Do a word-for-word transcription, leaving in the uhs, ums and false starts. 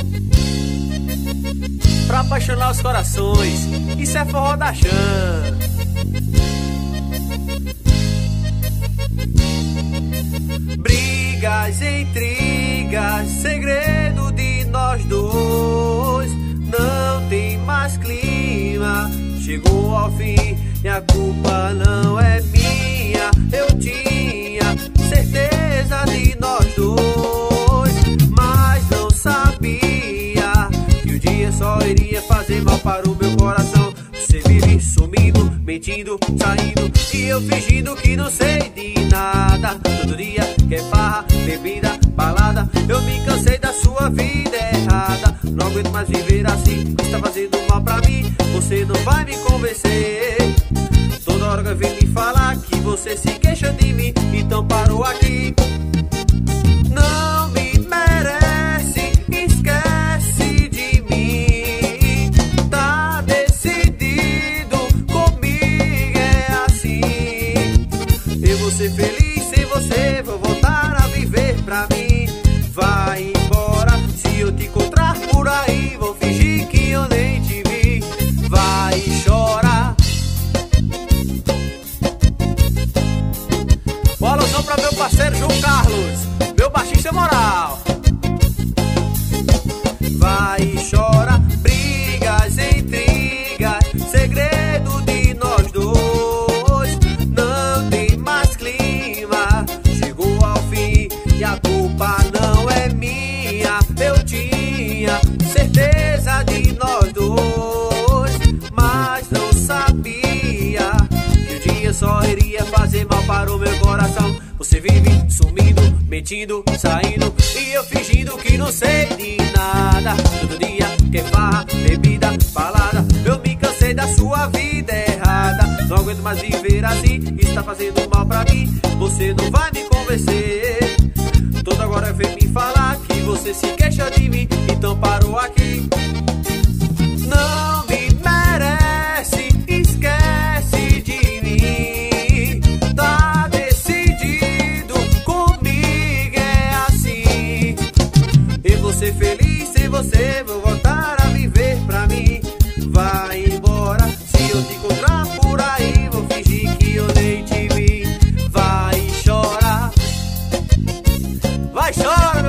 pra apaixonar os corações. Isso é forró da Chan. Brigas, intrigas, segredo de nós dois. Não tem mais clima, chegou ao fim e a culpa não é minha. Eu tinha certeza de nós dois, mas não sabia que o dia só iria fazer mal para o meu coração. Você vive sumindo, mentindo, saindo e eu fingindo que não sei de nada. Todo dia quer farra, bebida, balada. Eu me cansei da sua vida errada. Não aguento mais viver assim, está fazendo mal pra mim. Você não vai me convencer. Toda hora que vem me falar que você se queixa de mim, então parou aqui. Não me merece, esquece de mim. Tá decidido, comigo é assim. Eu vou ser feliz sem você, vou voltar a viver pra mim. Vai embora, se eu te encontrar por aí, vou fingir que eu nem te vi. Vai chorar. Um alusão pra meu parceiro João Carlos, meu baixista moral. Vai chorar, brigas, intrigas, segredo de nós dois. Não tem mais clima, chegou ao fim e a culpa não é minha. Eu tinha certeza de nós dois, mas não sabia que o dia só iria fazer mal para o meu coração. Você vive sumindo, mentindo, saindo e eu fingindo que não sei de nada. Todo dia quer farra, bebida, balada. Eu me cansei da sua vida errada. Não aguento mais viver assim, está fazendo mal pra mim. Você não vai me convencer. Toda hora vem me falar que você se queixa de mim, então parou aqui. Não me merece, esquece de mim. Tá decidido, comigo é assim. Eu vou ser feliz sem você, vou voltar a viver pra mim. Vai embora, se eu te encontrar por aí, vou fingir que eu nem te vi. Vai chorar, vai chorar.